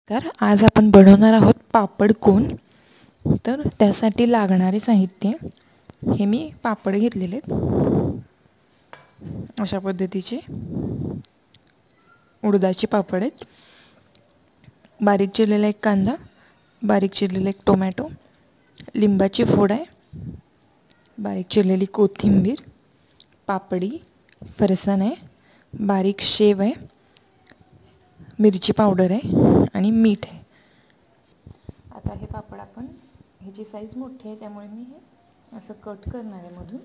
तर आज आपण बनवणार आहोत पापड कोन. तर त्यासाठी लागणारे साहित्य हे मी पापड घेतलेले आहेत. अशा पद्धतीचे उडदाचे पापड आहेत. बारीक चिरलेला एक कांदा, बारीक चिरलेला एक टोमॅटो, लिंबाची फोड आहे, बारीक चिरलेली कोथिंबीर, पापडी, फरसाण आहे, बारीक शेव आहे, मिरची पावडर आहे आणि मीठ आहे. आता हे पापड आपण, ह्याची साईज मोठी आहे त्यामुळे मी हे असं कट करणार आहे मधून.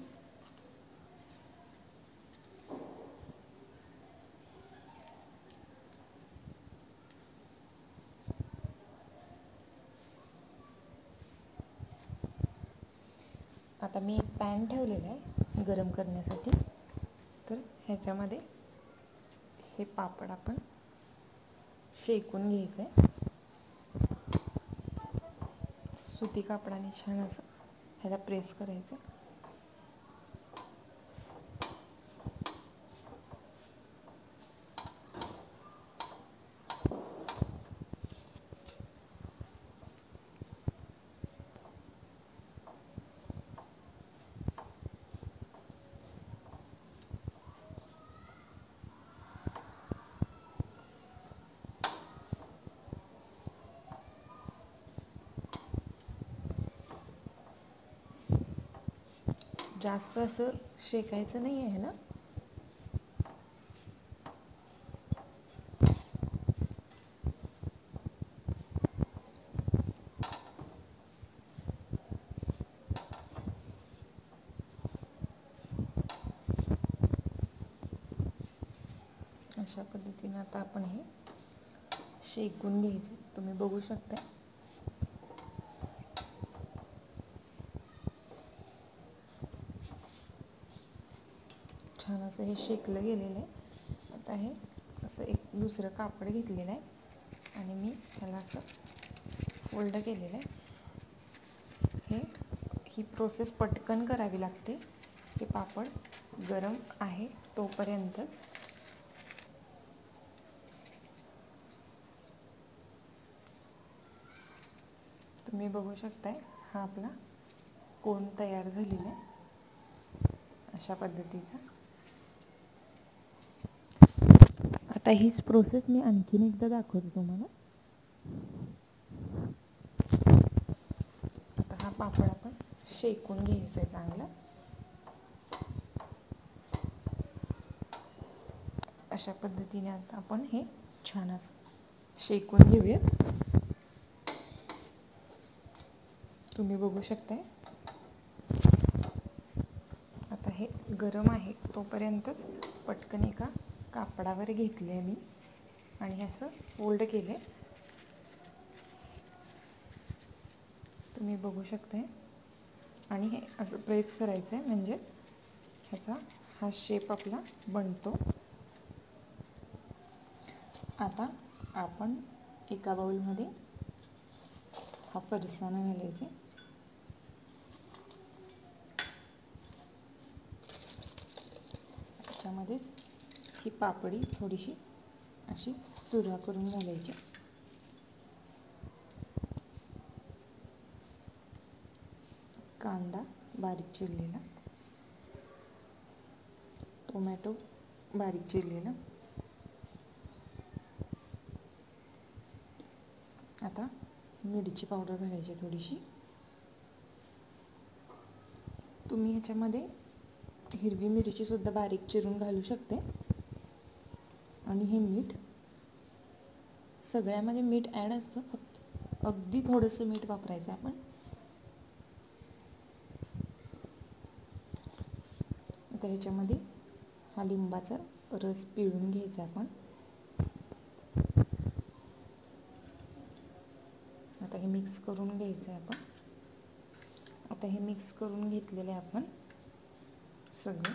आता मी एक पॅन ठेवलेला आहे गरम करण्यासाठी. तर ह्याच्यामध्ये हे पापड आपण शेकून घ्यायचं आहे. सुती कापडाने छान असं ह्याला प्रेस करायचं. जास्त असं शेकायचं नाही आहे ना. अशा पद्धतीने आता आपण हे शेकून घ्यायचं. तुम्ही बघू शकता छान असं हे शेकलं गेलेलं आहे. आता हे असं एक दुसरं कापड घेतलेलं आहे आणि मी ह्याला असं फोल्ड केलेलं आहे. ही प्रोसेस पटकन करावी लागते. ते पापड गरम आहे तोपर्यंतच. तुम्ही बघू शकताय हा आपला कोन तयार झालेला आहे अशा पद्धतीचा. आता हीच प्रोसेस मी आणखीन एकदा दाखवते तुम्हाला. आता हा पापड आपण शेकून घ्यायचा आहे चांगला. अशा पद्धतीने आता आपण हे छान असं शेकून घेऊया. तुम्ही बघू शकताय आता हे गरम आहे तोपर्यंतच पटकन एका कापडावर घेतले मी आणि हे असं फोल्ड केले. तुम्ही बघू शकताय आणि हे असं प्रेस करायचं आहे म्हणजे ह्याचा हा शेप आपला बनतो. आता आपण एका बाउलमध्ये हा फरसाण घालायचे. त्याच्यामध्येच ही पापडी थोडीशी अशी चुरा करून घालायची. कांदा बारीक चिरलेला, टोमॅटो बारीक चिरलेला. आता मिरची पावडर घालायची थोडीशी. तुम्ही ह्याच्यामध्ये हिरवी मिरचीसुद्धा बारीक चिरून घालू शकते. आणि हे मीठ, सगळ्यामध्ये मीठ ॲड असतं, फक्त अगदी थोडंसं मीठ वापरायचं आपण. आता ह्याच्यामध्ये हा लिंबाचा रस पिळून घ्यायचा आपण. आता हे मिक्स करून घ्यायचं आहे आपण. आता हे मिक्स करून घेतलेले आपण सगळे.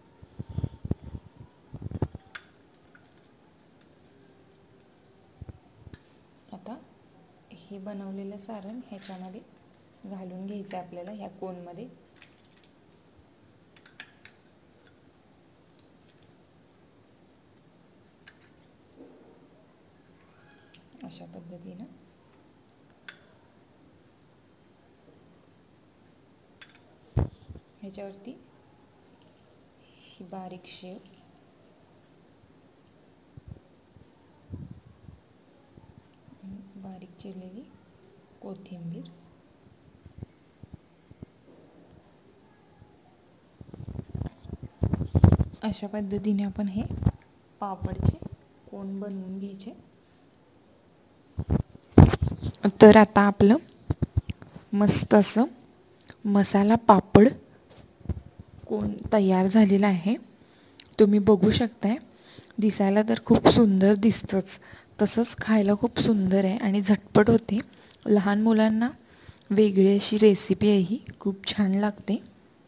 आता हे बनवलेलं सारण ह्याच्यामध्ये घालून घ्यायचं आपल्याला ह्या कोनमध्ये. अशा पद्धतीनं ह्याच्यावरती ही बारीक शेव बारीक चिरलेली कोथिंबीर अशा पद्धतीने आपण हे पापडचे कोण बनवून घ्यायचे। तर आता आपलं मस्त असं मसाला पापड कोण तयार झालेला आहे। तुम्ही बघू शकताय, दिसायला तर खूप सुंदर दिसतंच, तसंच खायला खूप सुंदर आहे आणि झटपट होते। लहान मुलांना वेगळी अशी रेसिपी आहे ही, खूप छान लागते।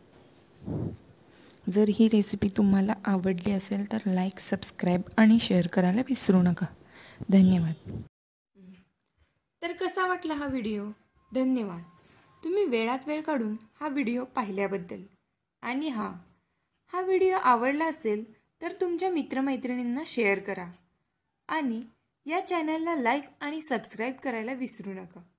जर ही रेसिपी तुम्हाला आवडली असेल तर लाईक, सबस्क्राईब आणि शेअर करायला विसरू नका। धन्यवाद। तर कसा वाटला हा व्हिडिओ? धन्यवाद। तुम्ही वेळात वेळ काढून हा व्हिडिओ पाहिल्याबद्दल। आणि हा व्हिडिओ आवडला असेल तर तुमच्या मित्रमैत्रिणींना शेअर करा आणि या चॅनलला लाईक आणि सबस्क्राईब करायला विसरू नका।